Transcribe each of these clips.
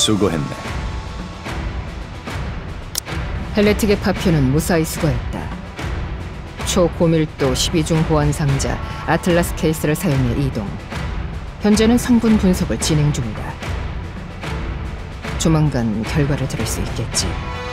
수고했네. 헬레틱의 파편은 무사히 수거했다. 초고밀도 12중 보안 상자 아틀라스 케이스를 사용해 이동. 현재는 성분 분석을 진행 중이다. 조만간 결과를 들을 수 있겠지.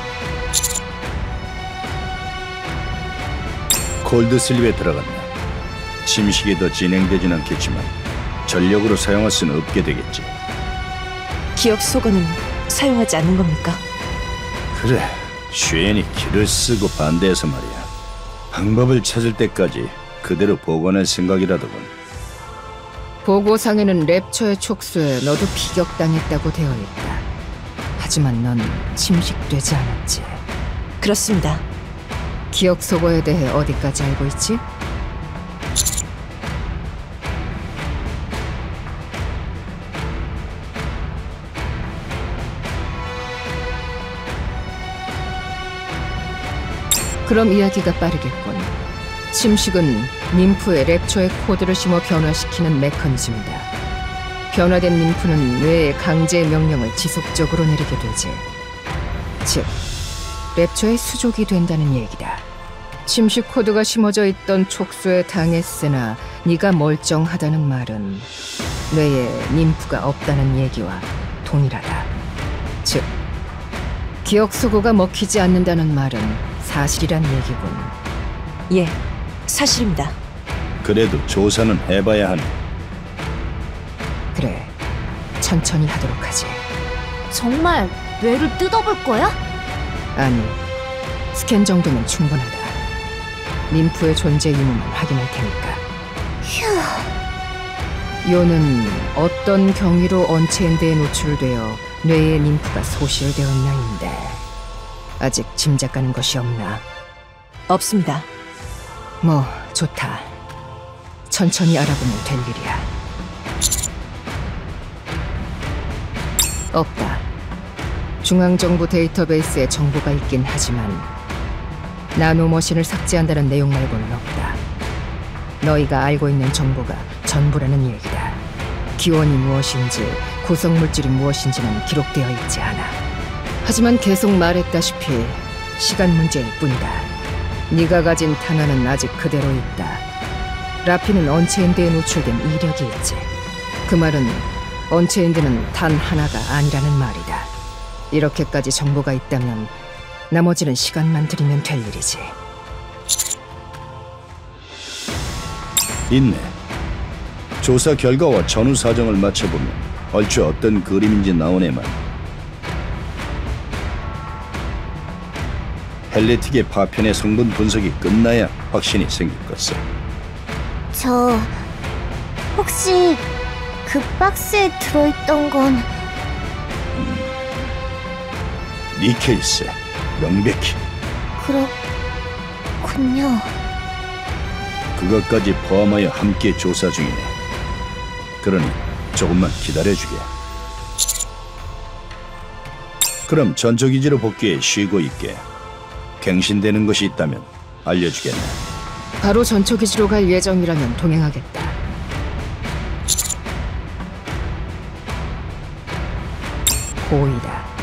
콜드 슬립에 들어갔네. 침식이 더 진행되진 않겠지만 전력으로 사용할 수는 없게 되겠지. 기억 속어는 사용하지 않는 겁니까? 그래, 쉐인이 기를 쓰고 반대해서 말이야. 방법을 찾을 때까지 그대로 보관할 생각이라더군. 보고상에는 랩처의 촉수에 너도 피격당했다고 되어 있다. 하지만 넌 침식되지 않았지. 그렇습니다. 기억 속어에 대해 어디까지 알고 있지? 그럼 이야기가 빠르겠군. 침식은 림프에 랩처의 코드를 심어 변화시키는 메커니즘이다. 변화된 림프는 뇌에 강제 명령을 지속적으로 내리게 되지. 즉, 랩처의 수족이 된다는 얘기다. 침식 코드가 심어져 있던 촉수에 당했으나 네가 멀쩡하다는 말은 뇌에 림프가 없다는 얘기와 동일하다. 즉, 기억 소고가 먹히지 않는다는 말은 사실이란 얘기군. 예, 사실입니다. 그래도 조사는 해봐야 하네. 그래, 천천히 하도록 하지. 정말 뇌를 뜯어볼 거야? 아니, 스캔 정도면 충분하다. 림프의 존재 유무만 확인할 테니까. 휴... 요는 어떤 경위로 언체인드에 노출되어 뇌의 림프가 소실되었나인데 아직 짐작가는 것이 없나? 없습니다. 뭐 좋다. 천천히 알아보면 될 일이야. 없다. 중앙정부 데이터베이스에 정보가 있긴 하지만 나노머신을 삭제한다는 내용 말고는 없다. 너희가 알고 있는 정보가 전부라는 얘기다. 기원이 무엇인지 구성물질이 무엇인지는 기록되어 있지 않아. 하지만 계속 말했다시피 시간 문제일 뿐이다. 네가 가진 탄환은 아직 그대로 있다. 라피는 언체인드에 노출된 이력이 있지. 그 말은 언체인드는 단 하나가 아니라는 말이다. 이렇게까지 정보가 있다면 나머지는 시간만 들이면 될 일이지. 있네. 조사 결과와 전후 사정을 맞춰보면 얼추 어떤 그림인지 나오네만. 헬레틱의 파편의 성분 분석이 끝나야 확신이 생길 것을. 저... 혹시 그 박스에 들어있던 건... 니케이스, 명백히. 그렇군요. 그것까지 포함하여 함께 조사 중이네. 그러니 조금만 기다려주게. 그럼 전초기지로 복귀해 쉬고 있게. 갱신되는 것이 있다면 알려주겠네. 바로 전초기지로 갈 예정이라면 동행하겠다. 호의다.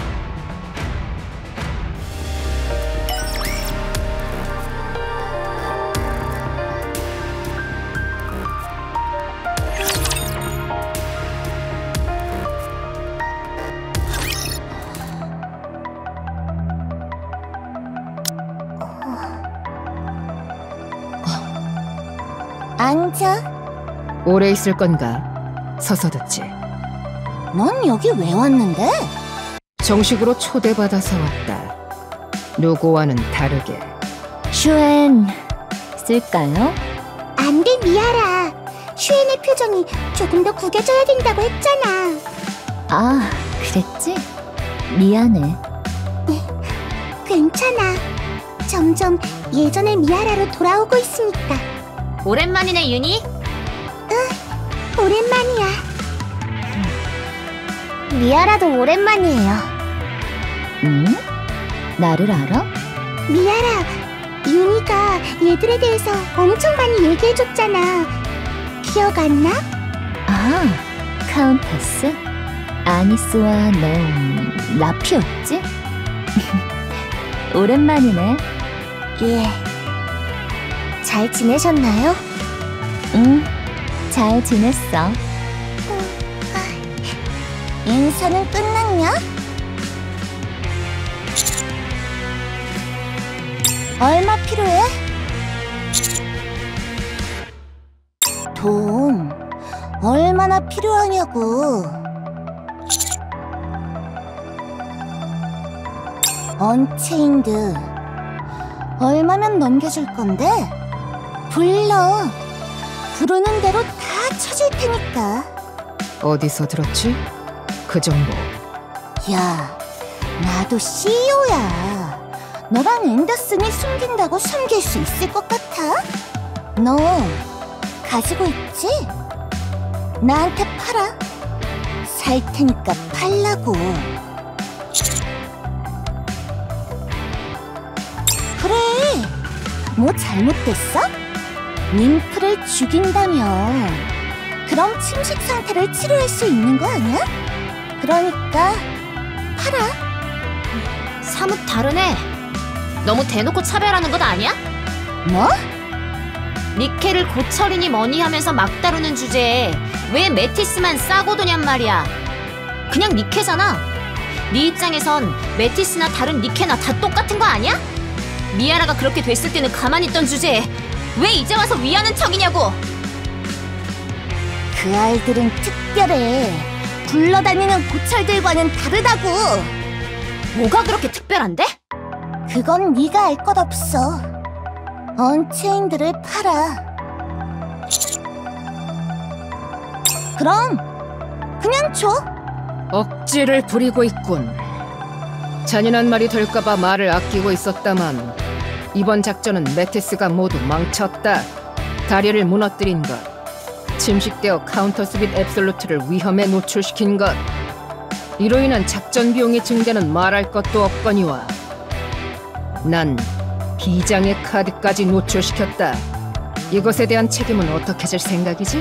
앉아. 오래 있을 건가? 서서 듣지. 넌 여기 왜 왔는데? 정식으로 초대받아서 왔다. 누구와는 다르게. 슈엔... 쓸까요? 안 돼, 미아라. 슈엔의 표정이 조금 더 구겨져야 된다고 했잖아. 아, 그랬지? 미안해. 괜찮아. 점점 예전의 미아라로 돌아오고 있으니까. 오랜만이네, 윤희? 응, 오랜만이야. 미아라도 오랜만이에요. 응? 나를 알아? 미아라, 윤희가 얘들에 대해서 엄청 많이 얘기해줬잖아. 기억 안 나? 아, 카운터스? 아니스와 네온, 라피였지? 오랜만이네. 예. 잘 지내셨나요? 응, 잘 지냈어. 인사는 끝났냐? 얼마 필요해? 돈 얼마나 필요하냐고. 언체인드 얼마면 넘겨줄 건데? 불러. 부르는 대로 다 쳐줄 테니까. 어디서 들었지? 그 정보. 야, 나도 CEO야. 너랑 앤더슨이 숨긴다고 숨길 수 있을 것 같아? 너 가지고 있지? 나한테 팔아. 살 테니까 팔라고. 그래, 뭐 잘못됐어? ним프를 죽인다면 그럼 침식 상태를 치료할 수 있는 거 아니야? 그러니까 팔아. 사뭇 다르네. 너무 대놓고 차별하는 것 아니야? 뭐? 니케를 고철이니 뭐니 하면서 막 다루는 주제에 왜 메티스만 싸고 도냔 말이야. 그냥 니케잖아. 네 입장에선 메티스나 다른 니케나 다 똑같은 거 아니야? 미아라가 그렇게 됐을 때는 가만히 있던 주제에 왜 이제 와서 위하는 척이냐고. 그 아이들은 특별해. 굴러다니는 고철들과는 다르다고. 뭐가 그렇게 특별한데? 그건 네가 알 것 없어. 언체인드를 팔아. 그럼 그냥 줘. 억지를 부리고 있군. 잔인한 말이 될까봐 말을 아끼고 있었다만 이번 작전은 메티스가 모두 망쳤다. 다리를 무너뜨린 것, 침식되어 카운터 스빗 앱솔루트를 위험에 노출시킨 것, 이로 인한 작전 비용이 증대는 말할 것도 없거니와 난 비장의 카드까지 노출시켰다. 이것에 대한 책임은 어떻게 질 생각이지?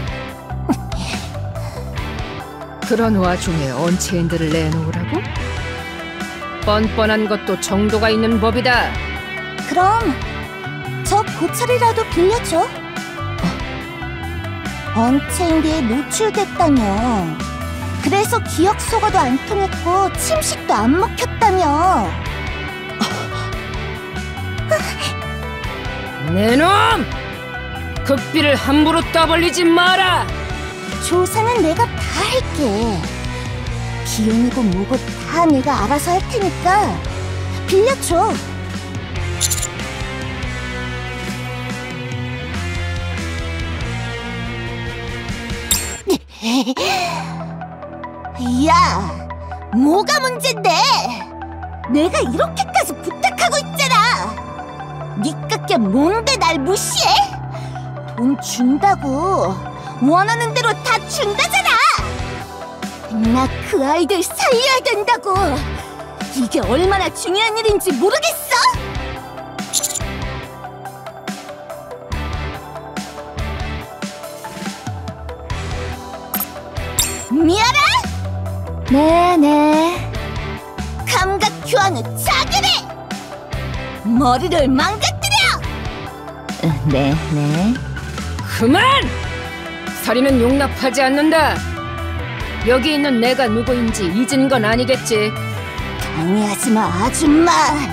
그런 와중에 언체인드를 내놓으라고? 뻔뻔한 것도 정도가 있는 법이다. 그럼 저 고철이라도 빌려줘. 언체인드에 노출됐다며. 그래서 기억 소거도 안 통했고 침식도 안 먹혔다며. 내놈! 급비를 함부로 떠벌리지 마라! 조사는 내가 다 할게. 비용이고 뭐고 다 내가 알아서 할 테니까 빌려줘. 야, 뭐가 문제인데? 내가 이렇게까지 부탁하고 있잖아. 니깎게 뭔데 날 무시해? 돈 준다고. 원하는 대로 다 준다잖아. 나 그 아이들 살려야 된다고. 이게 얼마나 중요한 일인지 모르겠어? 미아라? 네네. 감각 교환 후 자결해! 머리를 망가뜨려! 네네. 그만! 살인은 용납하지 않는다. 여기 있는 내가 누구인지 잊은 건 아니겠지. 강요하지 마, 아줌마.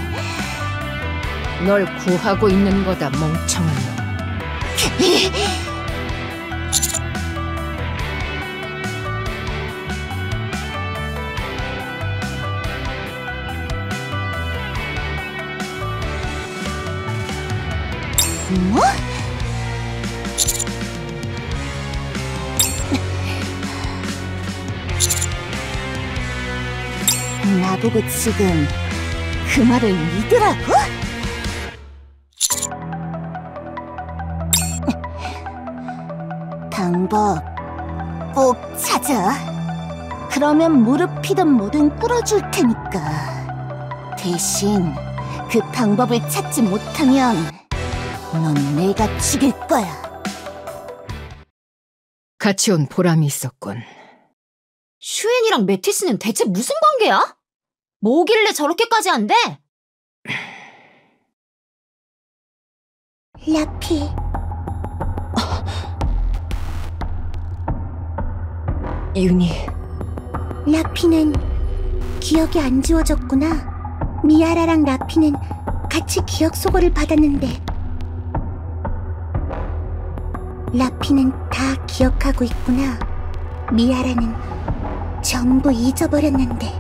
널 구하고 있는 거다, 멍청한 놈. 뭐? 나보고 지금 그 말을 믿으라고? 방법 꼭 찾아. 그러면 무릎피든 뭐든 꿇어줄 테니까. 대신 그 방법을 찾지 못하면 넌 내가 죽일 거야. 같이 온 보람이 있었군. 슈엔이랑 메티스는 대체 무슨 관계야? 뭐길래 저렇게까지 한대? 라피. 윤희, 라피는 기억이 안 지워졌구나. 미아라랑 라피는 같이 기억 소거를 받았는데 라피는 다 기억하고 있구나. 미아라는 전부 잊어버렸는데.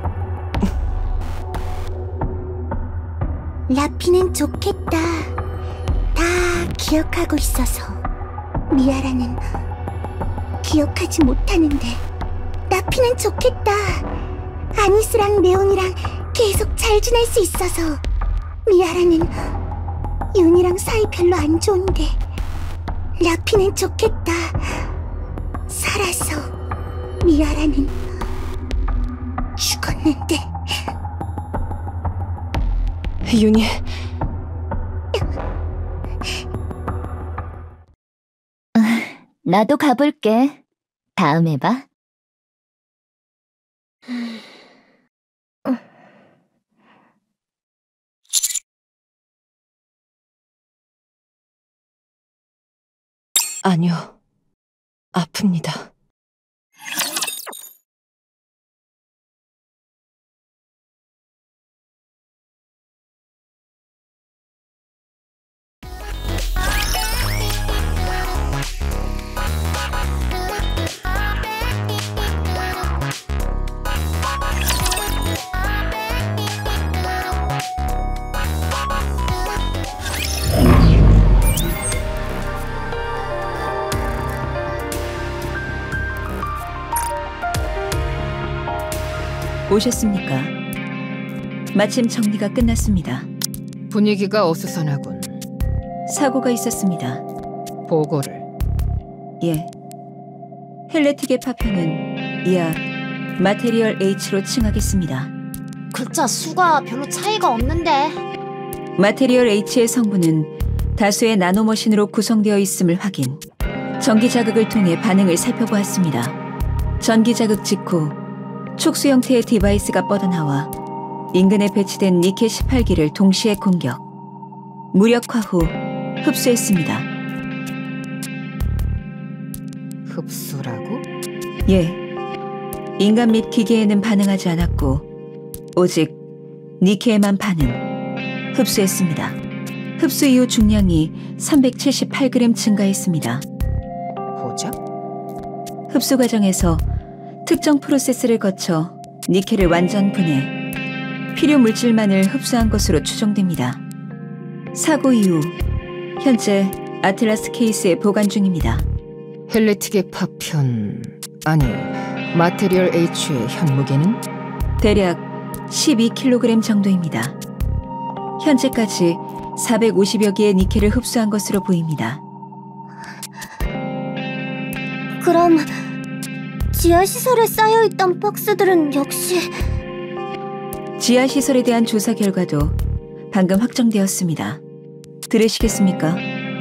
라피는 좋겠다. 다 기억하고 있어서. 미아라는 기억하지 못하는데 라피는 좋겠다. 아니스랑 레온이랑 계속 잘 지낼 수 있어서. 미아라는 윤이랑 사이 별로 안 좋은데 라피는 좋겠다. 살아서. 미아라는 죽었는데. 윤희. 나도 가볼게. 다음에 봐. 아니요. 아픕니다. 오셨습니까? 마침 정리가 끝났습니다. 분위기가 어수선하군. 사고가 있었습니다. 보고를. 예. 헬레틱의 파편은 이하 마테리얼 H로 칭하겠습니다. 글자 수가 별로 차이가 없는데. 마테리얼 H의 성분은 다수의 나노머신으로 구성되어 있음을 확인. 전기 자극을 통해 반응을 살펴보았습니다. 전기 자극 직후 촉수 형태의 디바이스가 뻗어나와 인근에 배치된 니켈 18기를 동시에 공격. 무력화 후 흡수했습니다. 흡수라고? 예. 인간 및 기계에는 반응하지 않았고 오직 니켈에만 반응. 흡수했습니다. 흡수 이후 중량이 378g 증가했습니다. 보자. 흡수 과정에서 특정 프로세스를 거쳐 니켈을 완전 분해, 필요 물질만을 흡수한 것으로 추정됩니다. 사고 이후 현재 아틀라스 케이스에 보관 중입니다. 헬레틱의 파편, 아니 마테리얼 H의 현무게는? 대략 12kg 정도입니다. 현재까지 450여 개의 니켈을 흡수한 것으로 보입니다. 그럼 지하시설에 쌓여있던 박스들은 역시... 지하시설에 대한 조사 결과도 방금 확정되었습니다. 들으시겠습니까?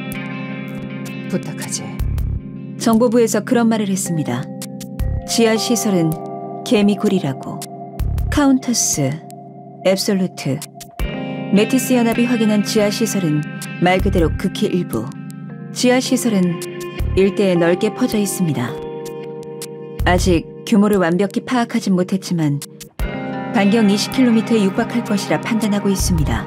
부탁하지. 정보부에서 그런 말을 했습니다. 지하시설은 개미굴이라고. 카운터스, 앱솔루트, 메티스 연합이 확인한 지하시설은 말 그대로 극히 일부. 지하시설은 일대에 넓게 퍼져 있습니다. 아직 규모를 완벽히 파악하진 못했지만 반경 20km에 육박할 것이라 판단하고 있습니다.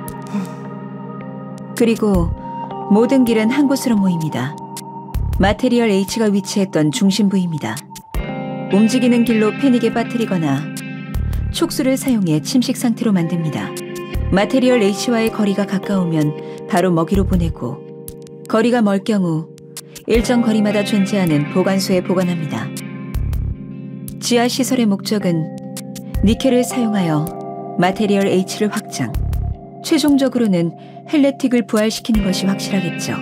그리고 모든 길은 한 곳으로 모입니다. 마테리얼 H가 위치했던 중심부입니다. 움직이는 길로 패닉에 빠뜨리거나 촉수를 사용해 침식 상태로 만듭니다. 마테리얼 H와의 거리가 가까우면 바로 먹이로 보내고 거리가 멀 경우 일정 거리마다 존재하는 보관소에 보관합니다. 지하시설의 목적은 니켈을 사용하여 마테리얼 H를 확장, 최종적으로는 헬레틱을 부활시키는 것이 확실하겠죠.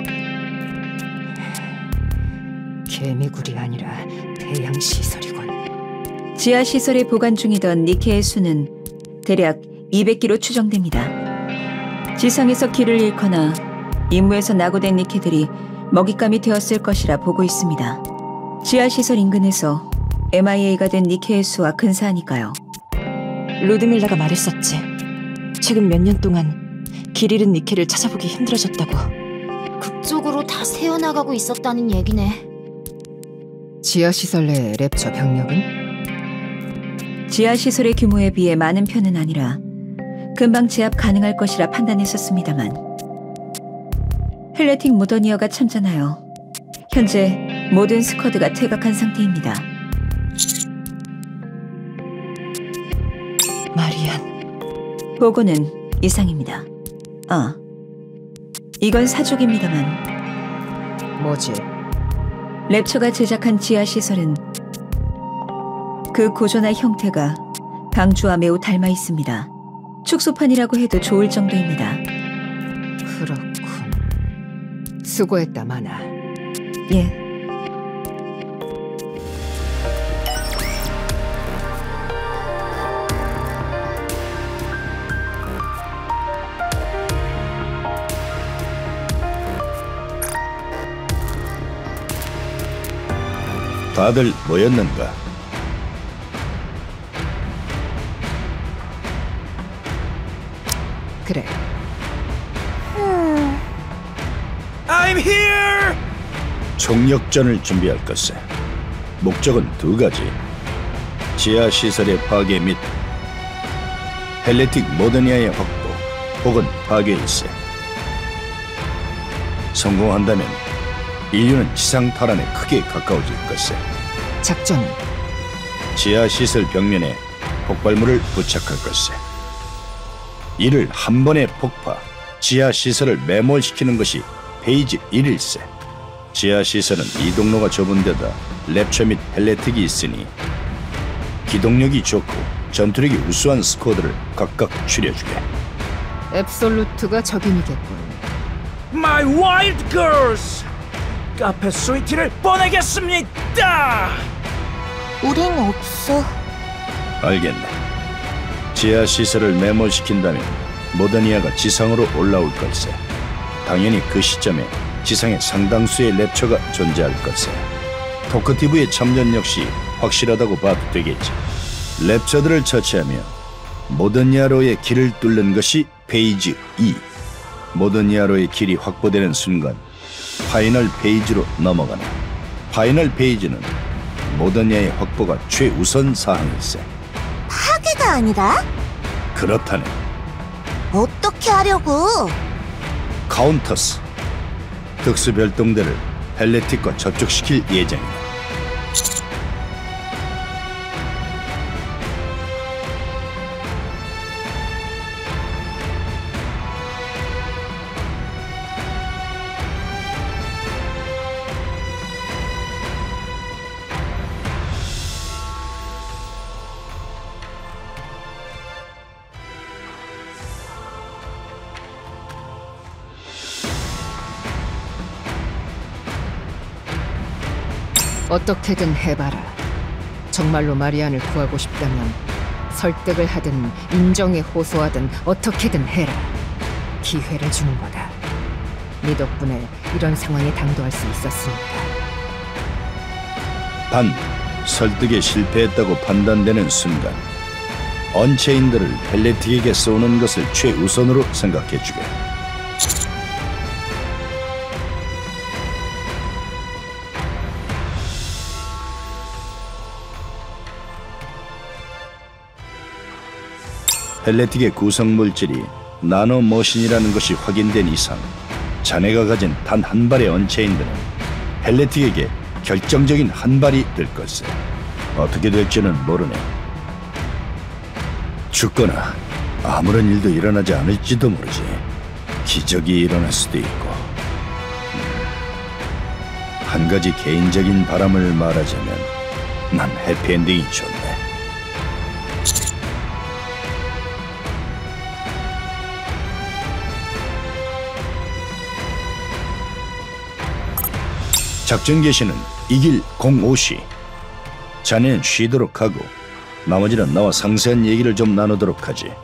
개미굴이 아니라 배양시설이군. 지하시설에 보관 중이던 니켈의 수는 대략 200기로 추정됩니다. 지상에서 길을 잃거나 임무에서 낙오된 니켈들이 먹잇감이 되었을 것이라 보고 있습니다. 지하시설 인근에서 MIA가 된 니케의 수와 근사하니까요. 루드밀라가 말했었지. 최근 몇 년 동안 길 잃은 니케를 찾아보기 힘들어졌다고. 그쪽으로 다 새어나가고 있었다는 얘기네. 지하시설 내 랩처 병력은? 지하시설의 규모에 비해 많은 편은 아니라 금방 제압 가능할 것이라 판단했었습니다만 헬레틱 모더니어가 참전하여 현재 모든 스쿼드가 퇴각한 상태입니다. 마리안. 보고는 이상입니다. 이건 사족입니다만 뭐지? 랩처가 제작한 지하시설은 그 구조나 형태가 방주와 매우 닮아 있습니다. 축소판이라고 해도 좋을 정도입니다. 그렇군. 수고했다, 마나. 예. 다들 모였는가? 그래. I'm here! 총력전을 준비할 것에 목적은 두 가지. 지하 시설의 파괴 및 헬레틱 모더니아의 확보 혹은 파괴일세. 성공한다면 인류는 지상 탈환에 크게 가까워질 것에. 작전은? 지하 시설 벽면에 폭발물을 부착할 것에. 이를 한 번에 폭파, 지하 시설을 매몰시키는 것이 페이지 1일세. 지하 시설은 이동로가 좁은 데다 랩처 및 헬레틱이 있으니 기동력이 좋고 전투력이 우수한 스쿼드를 각각 추려주게. 앱솔루트가 적임이겠군. My wild girls! 카페 스위티를 보내겠습니다! 우린 없어. 알겠네. 지하 시설을 매몰시킨다면 모더니아가 지상으로 올라올 걸세. 당연히 그 시점에 지상에 상당수의 랩처가 존재할 걸세. 토크티브의 참전 역시 확실하다고 봐도 되겠지. 랩처들을 처치하며 모더니아로의 길을 뚫는 것이 페이지 2. 모더니아로의 길이 확보되는 순간 파이널 페이지로 넘어가나. 파이널 페이지는 모더니아의 확보가 최우선 사항일세. 파괴가 아니라? 그렇다네. 어떻게 하려고? 카운터스. 특수별동대를 헬레틱과 접촉시킬 예정이다. 어떻게든 해봐라. 정말로 마리안을 구하고 싶다면 설득을 하든 인정에 호소하든 어떻게든 해라. 기회를 주는 거다. 네 덕분에 이런 상황에 당도할 수 있었으니까. 단, 설득에 실패했다고 판단되는 순간 언체인들을 헬레틱에게 쏘는 것을 최우선으로 생각해주게. 헬레틱의 구성물질이 나노머신이라는 것이 확인된 이상 자네가 가진 단 한 발의 언체인들은 헬레틱에게 결정적인 한 발이 될 것세. 어떻게 될지는 모르네. 죽거나 아무런 일도 일어나지 않을지도 모르지. 기적이 일어날 수도 있고. 한 가지 개인적인 바람을 말하자면 난 해피엔딩이 좋네. 작전 개시는 이길 05시. 자네는 쉬도록 하고 나머지는 나와 상세한 얘기를 좀 나누도록 하지.